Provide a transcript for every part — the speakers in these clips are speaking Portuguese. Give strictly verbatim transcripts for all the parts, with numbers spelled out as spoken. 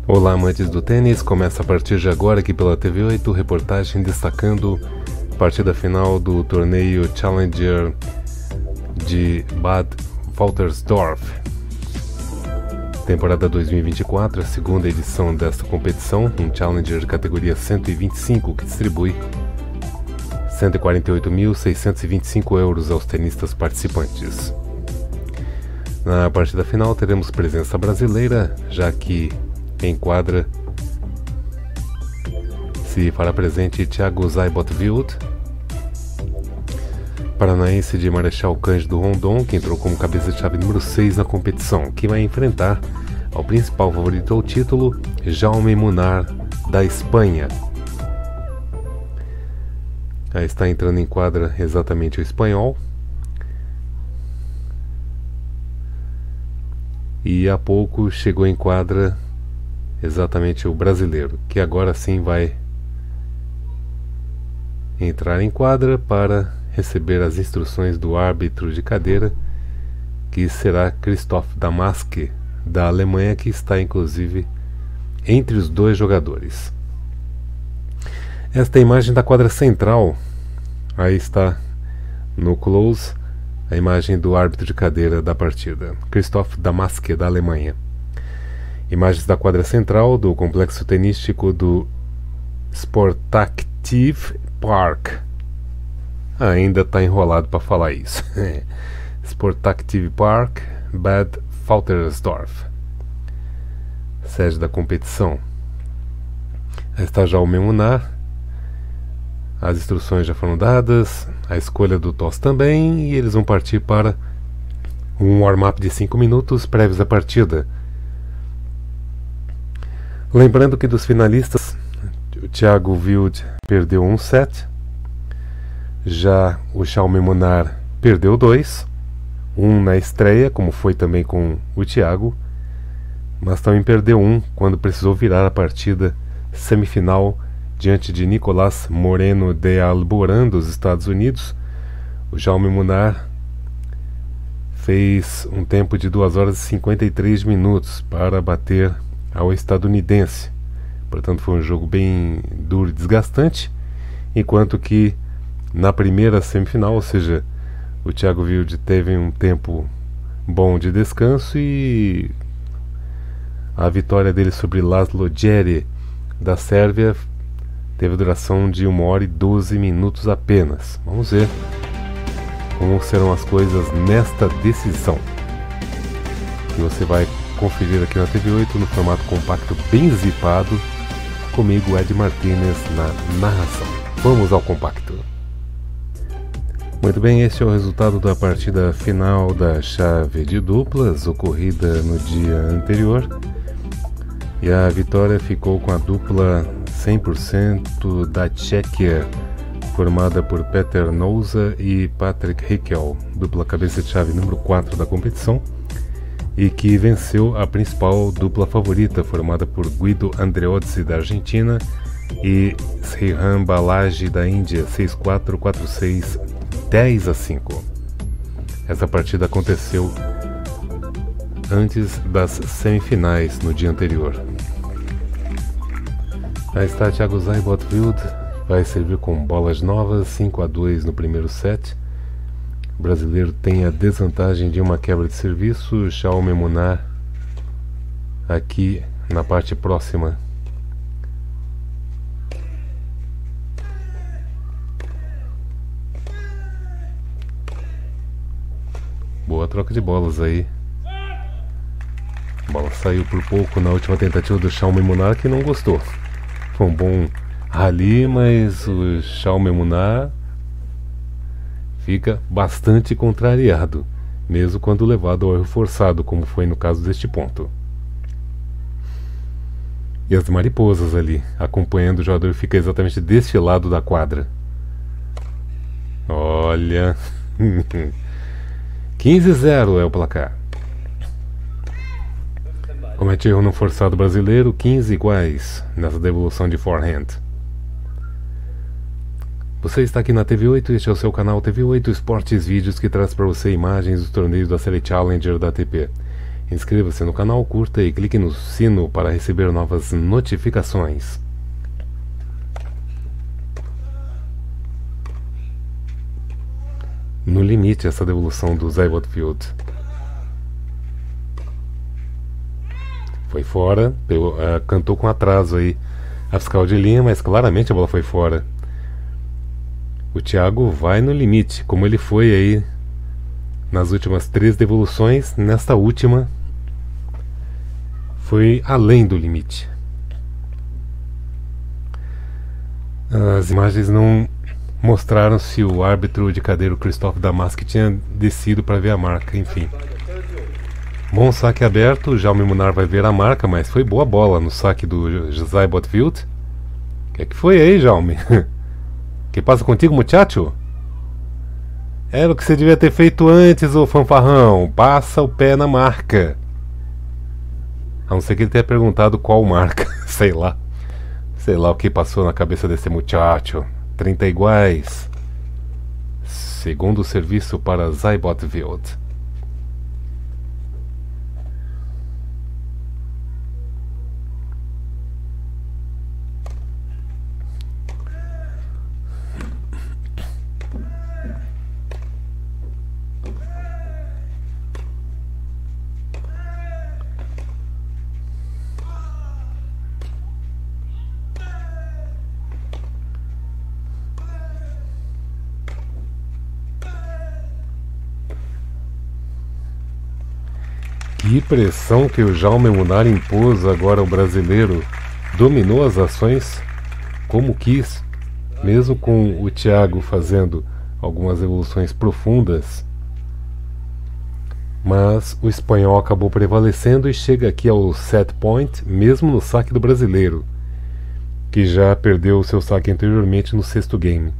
Olá, amantes do tênis, começa a partir de agora aqui pela T V oito, reportagem destacando a partida final do torneio Challenger de Bad Waltersdorf. Temporada dois mil e vinte e quatro, a segunda edição desta competição, um Challenger de categoria cento e vinte e cinco que distribui cento e quarenta e oito mil, seiscentos e vinte e cinco euros aos tenistas participantes. Na partida final teremos presença brasileira, já que em quadra se fará presente Thiago Seibold, paranaense de Marechal Cândido Rondon, que entrou como cabeça de chave número seis na competição, que vai enfrentar ao principal favorito ao título, Jaume Munar, da Espanha. Aí está entrando em quadra exatamente o espanhol. E há pouco chegou em quadra exatamente o brasileiro, que agora sim vai entrar em quadra para receber as instruções do árbitro de cadeira, que será Christoph Damaske, da Alemanha, que está inclusive entre os dois jogadores. Esta é a imagem da quadra central. Aí está no close a imagem do árbitro de cadeira da partida, Christoph Damaske, da Alemanha. Imagens da quadra central do complexo tenístico do Sportaktiv Park. Ah, ainda está enrolado para falar isso. Sportaktiv Park, Bad Waltersdorf, sede da competição. Aí está já o Munar. As instruções já foram dadas, a escolha do toss também, e eles vão partir para um warm-up de cinco minutos prévios à partida. Lembrando que dos finalistas, o Thiago Wild perdeu um set, já o Jaume Munar perdeu dois, um na estreia, como foi também com o Thiago, mas também perdeu um quando precisou virar a partida semifinal diante de Nicolás Moreno de Alborán, dos Estados Unidos. O Jaume Munar fez um tempo de duas horas e cinquenta e três minutos para bater ao estadunidense. Portanto, foi um jogo bem duro e desgastante, enquanto que na primeira semifinal, ou seja, o Thiago Wild teve um tempo bom de descanso e a vitória dele sobre Laszlo Djere, da Sérvia, teve duração de uma hora e doze minutos apenas. Vamos ver como serão as coisas nesta decisão, que você vai conferir aqui na T V oito no formato compacto bem zipado, comigo Ed Martínez na narração. Vamos ao compacto. Muito bem, este é o resultado da partida final da chave de duplas, ocorrida no dia anterior, e a vitória ficou com a dupla cem por cento da Tchequia, formada por Peter Nouza e Patrick Hickel, dupla cabeça de chave número quatro da competição, e que venceu a principal dupla favorita, formada por Guido Andreozzi, da Argentina, e Sriram Balaji, da Índia, seis a quatro, quatro a seis, dez a cinco. Essa partida aconteceu antes das semifinais no dia anterior. Aí está Thiago Seibold, vai servir com bolas novas, cinco a dois no primeiro set. O brasileiro tem a desvantagem de uma quebra de serviço. Jaume Munar aqui na parte próxima. Boa troca de bolas aí. A bola saiu por pouco na última tentativa do Jaume Munar, que não gostou. Foi um bom rally, mas o Jaume Munar fica bastante contrariado, mesmo quando levado ao erro forçado, como foi no caso deste ponto. E as mariposas ali, acompanhando o jogador, fica exatamente deste lado da quadra. Olha... quinze a zero é o placar. Comete erro no forçado brasileiro, quinze iguais nessa devolução de forehand. Você está aqui na T V oito, este é o seu canal T V oito Esportes Vídeos, que traz para você imagens dos torneios da série Challenger da A T P. Inscreva-se no canal, curta e clique no sino para receber novas notificações. No limite essa devolução do Zybot Field. Foi fora, pegou, uh, cantou com atraso aí a fiscal de linha, mas claramente a bola foi fora. O Thiago vai no limite, como ele foi aí nas últimas três devoluções. Nesta última foi além do limite. As imagens não mostraram se o árbitro de cadeira, o Christophe Damasque, tinha descido para ver a marca, enfim. Bom saque aberto, o Jaume Munar vai ver a marca, mas foi boa bola no saque do Zybot Field. O que é que foi aí, Jaume? Que passa contigo, muchacho? Era o que você devia ter feito antes, ô fanfarrão. Passa o pé na marca. A não ser que ele tenha perguntado qual marca. Sei lá. Sei lá o que passou na cabeça desse muchacho. trinta iguais. Segundo serviço para Zybot Field. Que pressão que o Jaume Munar impôs agora ao brasileiro. Dominou as ações como quis, mesmo com o Thiago fazendo algumas evoluções profundas. Mas o espanhol acabou prevalecendo e chega aqui ao set point, mesmo no saque do brasileiro, que já perdeu o seu saque anteriormente no sexto game.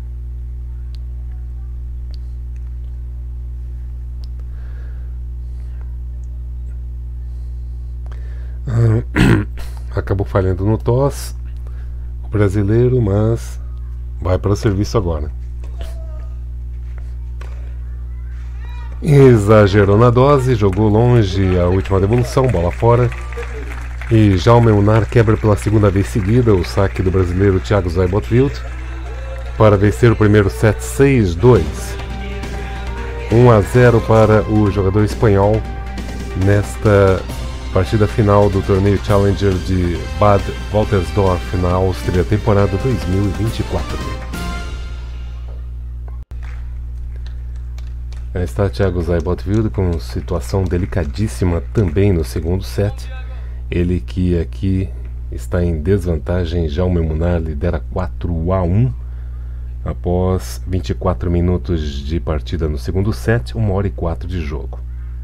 Acabou falhando no toss o brasileiro, mas vai para o serviço agora. Exagerou na dose, jogou longe a última devolução, bola fora. E Jaume Munar quebra pela segunda vez seguida o saque do brasileiro Thiago Zybot Field para vencer o primeiro set seis a dois. um a zero para o jogador espanhol nesta partida final do torneio Challenger de Bad Waltersdorf, na Áustria, temporada dois mil e vinte e quatro. Aí está Thiago Zybot Field com situação delicadíssima também no segundo set. Ele que aqui está em desvantagem. Jaume Munar lidera quatro a um após vinte e quatro minutos de partida no segundo set, uma hora e quatro de jogo.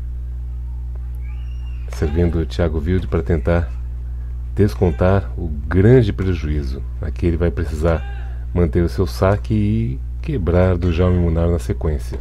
Servindo o Thiago Field para tentar descontar o grande prejuízo. Aqui ele vai precisar manter o seu saque e quebrar do Jaume Munar na sequência.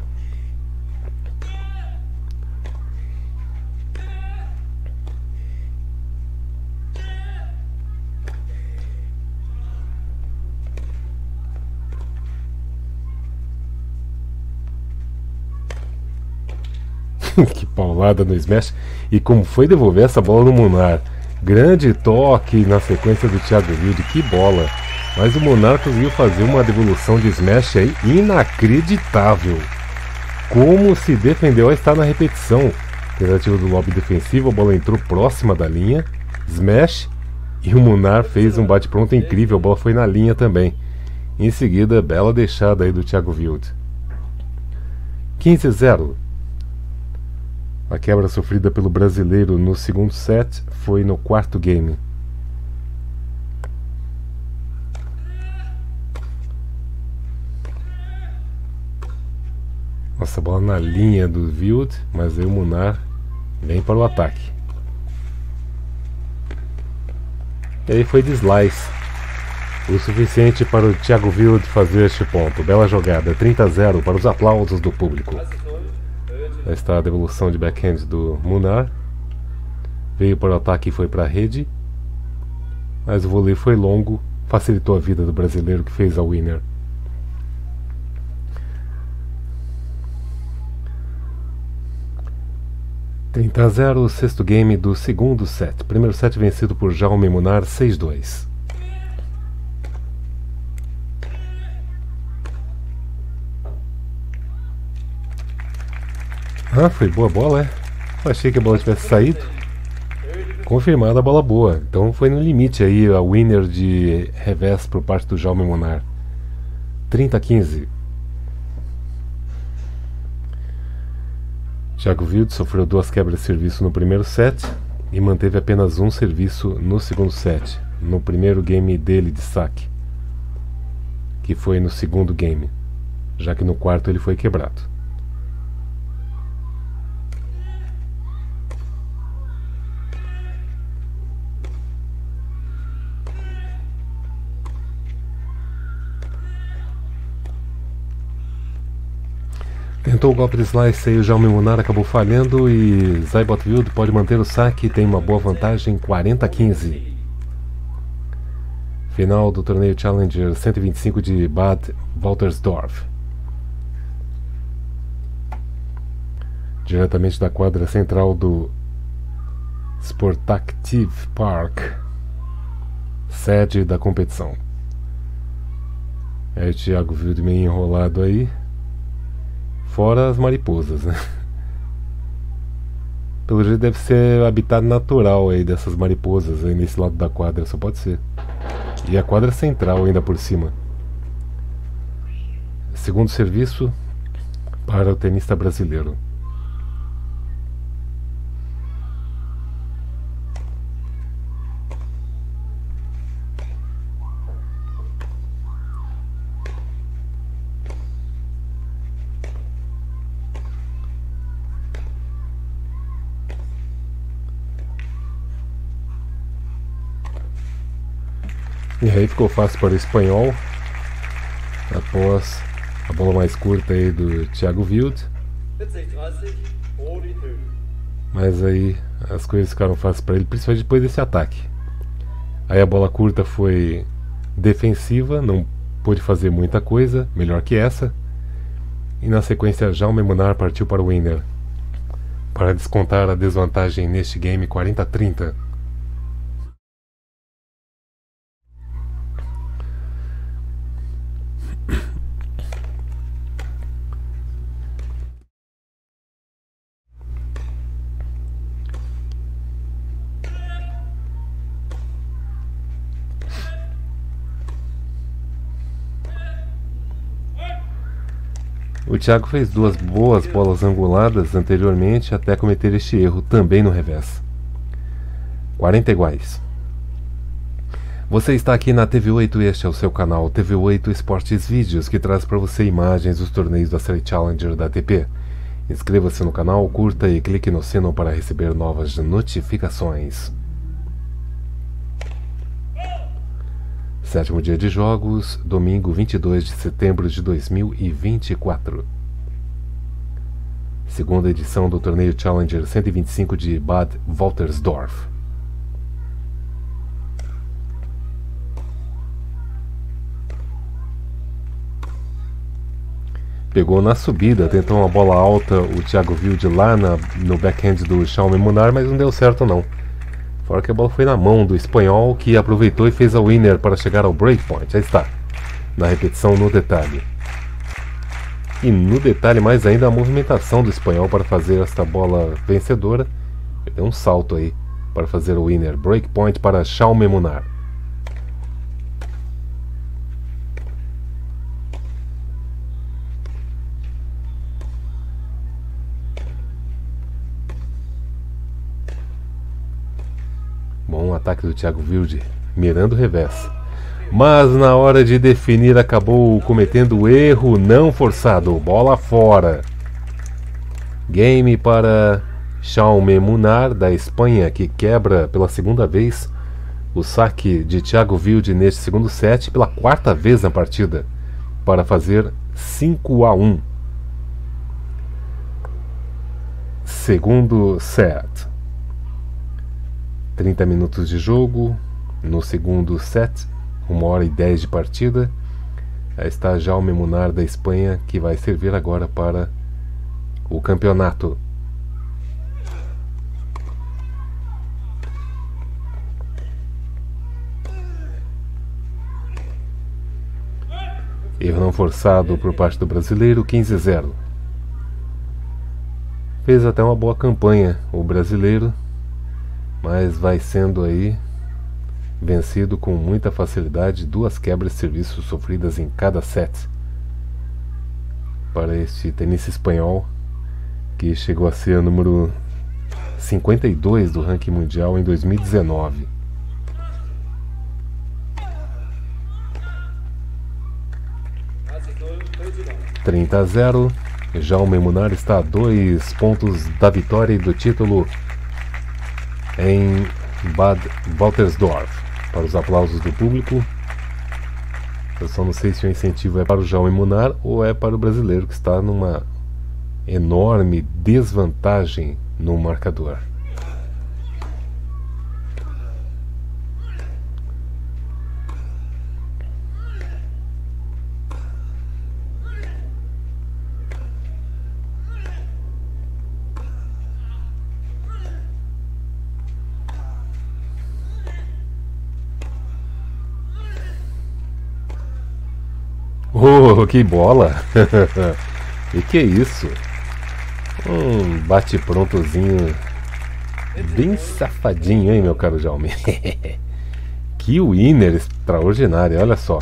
Que paulada no smash. E como foi devolver essa bola no Munar. Grande toque na sequência do Thiago Field. Que bola. Mas o Munar conseguiu fazer uma devolução de smash aí inacreditável. Como se defendeu. Está na repetição. Tentativa do lobby defensivo. A bola entrou próxima da linha. Smash. E o Munar fez um bate-pronto incrível. A bola foi na linha também. Em seguida, bela deixada aí do Thiago Field. quinze a zero. A quebra sofrida pelo brasileiro no segundo set foi no quarto game. Nossa, bola na linha do Field, mas aí o Munar vem para o ataque. E aí foi de slice. O suficiente para o Thiago Field fazer este ponto. Bela jogada, trinta a zero para os aplausos do público. Aí está a devolução de backhand do Munar. Veio para o ataque e foi para a rede. Mas o vôlei foi longo. Facilitou a vida do brasileiro que fez a winner. trinta a zero, o sexto game do segundo set. Primeiro set vencido por Jaume Munar, seis a dois. Ah, foi boa bola, é? Eu achei que a bola tivesse saído. Confirmada a bola boa. Então foi no limite aí a winner de revés por parte do Jaume Munar. trinta a quinze. Thiago Wild sofreu duas quebras de serviço no primeiro set e manteve apenas um serviço no segundo set, no primeiro game dele de saque, que foi no segundo game, já que no quarto ele foi quebrado. Tentou o golpe de slice e o Jaume Munar acabou falhando e Seibold Wild pode manter o saque e tem uma boa vantagem, quarenta a quinze. Final do torneio Challenger cento e vinte e cinco de Bad Waltersdorf. Diretamente da quadra central do Sportactive Park, sede da competição. É o Thiago Wild meio enrolado aí. Fora as mariposas, né? Pelo jeito deve ser habitat natural aí dessas mariposas aí nesse lado da quadra, só pode ser. E a quadra central ainda por cima. Segundo serviço para o tenista brasileiro. E aí ficou fácil para o espanhol, após a bola mais curta aí do Thiago Wild. Mas aí as coisas ficaram fáceis para ele, principalmente depois desse ataque. Aí a bola curta foi defensiva, não pôde fazer muita coisa, melhor que essa. E na sequência Jaume Munar partiu para o winner, para descontar a desvantagem neste game, quarenta a trinta. O Thiago fez duas boas bolas anguladas anteriormente até cometer este erro, também no revés. quarenta iguais. Você está aqui na T V oito e este é o seu canal T V oito Esportes Vídeos, que traz para você imagens dos torneios da série Challenger da A T P. Inscreva-se no canal, curta e clique no sino para receber novas notificações. Sétimo dia de jogos, domingo vinte e dois de setembro de dois mil e vinte e quatro. Segunda edição do torneio Challenger cento e vinte e cinco de Bad Waltersdorf. Pegou na subida, tentou uma bola alta o Thiago Wild lá na, no backhand do Jaume Munar, mas não deu certo não. Fora que a bola foi na mão do espanhol, que aproveitou e fez a winner para chegar ao breakpoint. Aí está, na repetição no detalhe. E no detalhe mais ainda a movimentação do espanhol para fazer esta bola vencedora. Ele deu um salto aí para fazer o winner. Breakpoint para Jaume Munar. Bom ataque do Thiago Wild, mirando o revés. Mas na hora de definir acabou cometendo erro não forçado. Bola fora. Game para Jaume Munar, da Espanha, que quebra pela segunda vez o saque de Thiago Wild neste segundo set, pela quarta vez na partida, para fazer cinco a um. Segundo set. trinta minutos de jogo no segundo set, uma hora e dez de partida. Aí está Jaume Munar da Espanha, que vai servir agora para o campeonato. Erro não forçado por parte do brasileiro, quinze a zero. Fez até uma boa campanha o brasileiro, mas vai sendo aí vencido com muita facilidade, duas quebras de serviço sofridas em cada set para este tenista espanhol, que chegou a ser o número cinquenta e dois do ranking mundial em dois mil e dezenove. trinta a zero. Jaume Munar está a dois pontos da vitória e do título em Bad Waltersdorf. Para os aplausos do público. Eu só não sei se o incentivo é para o Jaume Munar ou é para o brasileiro, que está numa enorme desvantagem no marcador. Oh, que bola! E que isso? Um bate-prontozinho bem safadinho, hein, meu caro Jaume? Que winner extraordinário, olha só.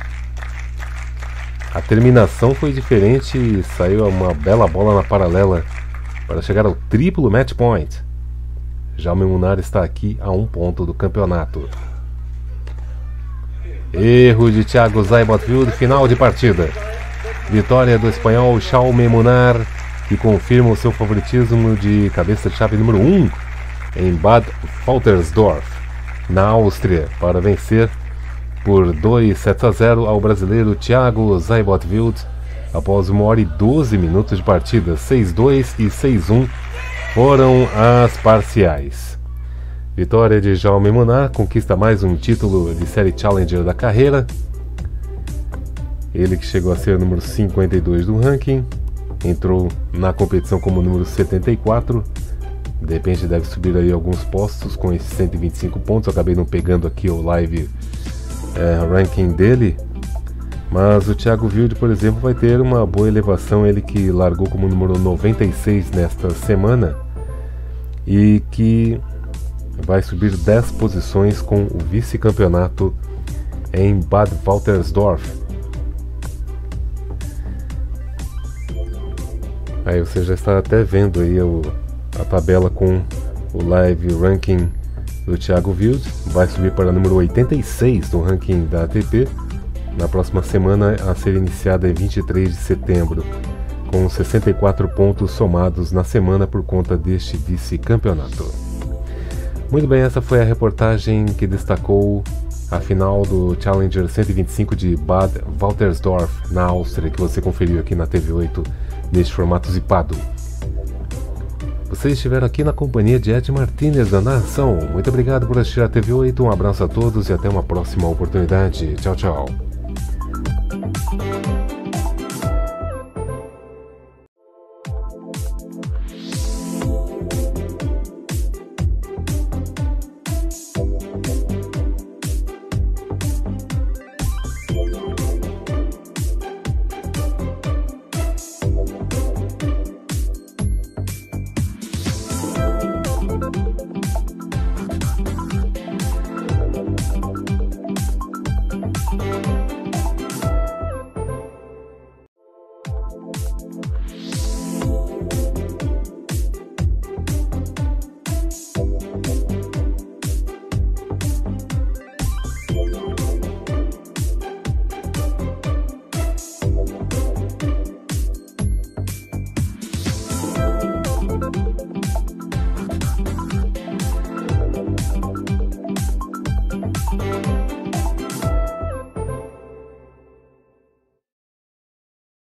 A terminação foi diferente e saiu uma bela bola na paralela para chegar ao triplo match point. Jaume Munar está aqui a um ponto do campeonato. Erro de Thiago Seibold, final de partida. Vitória do espanhol Jaume Munar, que confirma o seu favoritismo de cabeça de chave número um em Bad Waltersdorf, na Áustria, para vencer por dois sets a zero ao brasileiro Thiago Seibold após uma hora e doze minutos de partida. seis a dois e seis a um foram as parciais. Vitória de Jaume Munar, conquista mais um título de série Challenger da carreira. Ele que chegou a ser o número cinquenta e dois do ranking, entrou na competição como número setenta e quatro. De repente deve subir aí alguns postos com esses cento e vinte e cinco pontos. Eu acabei não pegando aqui o live é, ranking dele. Mas o Thiago Wilde, por exemplo, vai ter uma boa elevação. Ele que largou como número noventa e seis nesta semana e que vai subir dez posições com o vice-campeonato em Bad Waltersdorf. Aí você já está até vendo aí o, a tabela com o live ranking do Thiago Wilde. Vai subir para o número oitenta e seis do ranking da A T P na próxima semana, a ser iniciada em vinte e três de setembro, com sessenta e quatro pontos somados na semana por conta deste vice-campeonato. Muito bem, essa foi a reportagem que destacou a final do Challenger cento e vinte e cinco de Bad Waltersdorf, na Áustria, que você conferiu aqui na T V oito, neste formato zipado. Vocês estiveram aqui na companhia de Ed Martínez da narração. Muito obrigado por assistir a T V oito, um abraço a todos e até uma próxima oportunidade. Tchau, tchau.